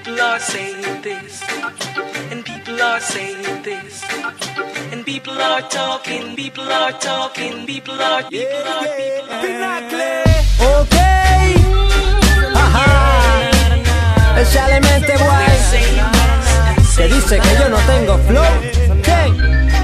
people are saying this, and people are saying this, and people are talking, people are talking, people are. Ok, ajá, especialmente guay, que dice que yo no tengo flow. ¿Qué?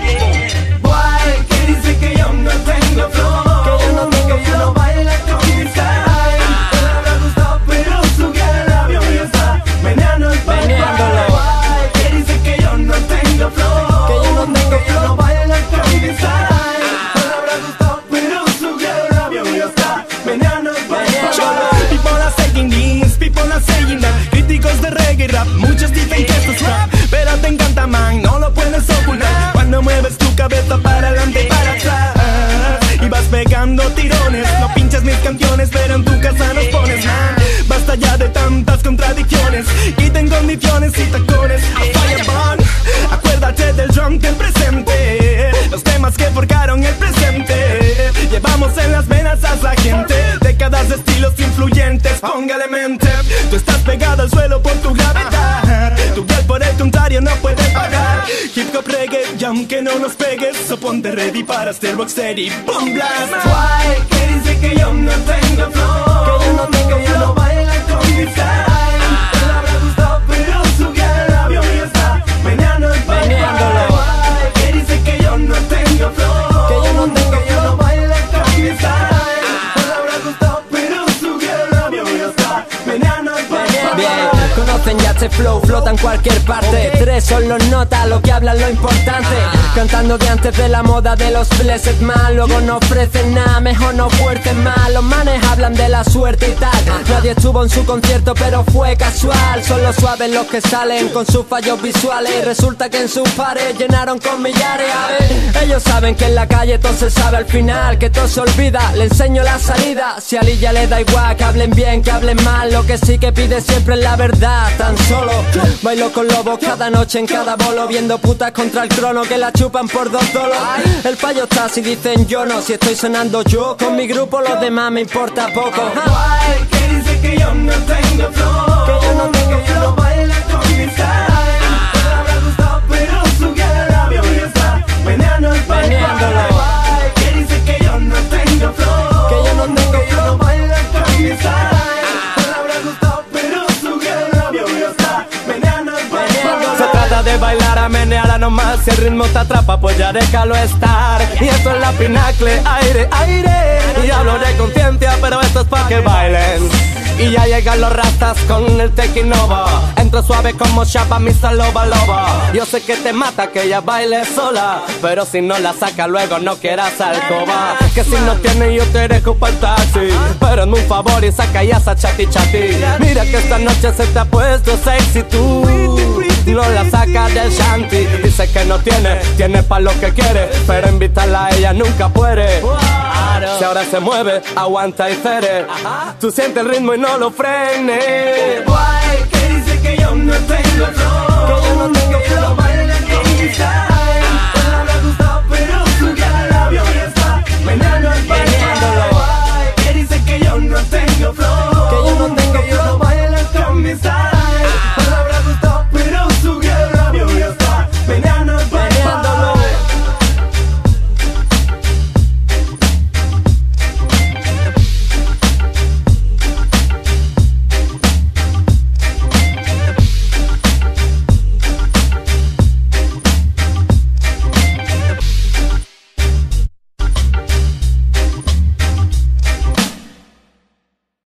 Guay, que dice que yo no tengo flow, Que yo no tengo que yo no baila con mi style. No le habrá gustado, pero subió el labio y está meneando el Meneándolo. Guay, que dice que yo no tengo flow, Que yo no tengo que yo no baila con mi style. No le habrá gustado, pero subió el labio y está meneando el People are saying this, people are saying that. Críticos de reggae y rap, muchos dicen que esto es rap, pero te encanta, man, no lo puedes ocultar. Cuando mueves tu cabeza para adelante y para atrás y vas pegando tirones, no pinchas mis canciones, pero en tu casa nos pones, man. Basta ya de tantas contradicciones, quiten condiciones y tacones a Fireball. Acuérdate del drum del presente, los temas que forjaron el presente. Llevamos en las venas a la gente, décadas de estilos influyentes, póngale mente. Tú estás pegado al suelo por tu gravedad, tu piel por el contrario no puede pagar. Hip hop reggae, y aunque no nos pegues, so ponte ready para este rocksteady boom blast. Guay, que dice que yo no tengo flow, Que yo no tengo que yo no baila con mi style. No le habrá gustado, pero subió el labio y está meneando el Meneándolo. Guay, que dice que yo no tengo flow, Que yo no tengo que yo no baila con mi style. No le habrá gustado, pero subió el labio y está meneando el Bien, conocen ya este flow, flota en cualquier parte. Tres son los notas, lo que hablan lo importante. Cantando de antes de la moda de los blessed man. Luego no ofrecen nada, mejor no fuercen más. Los manes hablan de la suerte y tal. Nadie estuvo en su concierto pero fue casual. Son los suaves los que salen con sus fallos visuales. Y resulta que en sus pares llenaron con millares. A ver, ellos saben que en la calle todo se sabe al final, que todo se olvida, le enseño la salida. Si a Lilla le da igual que hablen bien, que hablen mal, lo que sí que pide siempre es la verdad. Tan solo bailo con lobos cada noche en cada bolo, viendo putas contra el crono que la chupan por $2. El fallo está si dicen yo no, si estoy sonando yo con mi grupo los demás me importa poco. Guay, que dice que yo no tengo flow, Que yo no tengo que yo no baila con mi style. No le habrá gustado, pero subió el labio y está meneando el Meneándolo. Guay, que dice que yo no tengo flow, Que yo no tengo que yo no baila con mi style. No le habrá gustado, pero subió el labio y está meneando el Se trata de bailar a menear nomás. Si el ritmo te atrapa, pues ya déjalo estar. Y esto es la Pinacle, aire, aire. Y hablo de conciencia, pero esto es pa' que bailen. Y ya llegan los rastas con el Taking Over. Entro suave como Shabba, Mr. Loba Loba. Yo sé que te mata que ella baile sola, pero si no la saca luego no quieras alcoba. Que si no tienes yo te dejo pa'l taxi, pero hazme un favor y saca ya esa chati chati. Mira que esta noche se te ha puesto sexy tú. No la saca del shanty. Dice que no tiene pa' lo que quiere, pero invitarla a ella nunca puede. Si ahora se mueve, aguanta y cere. Tú sientes el ritmo y no lo frenes. Guay,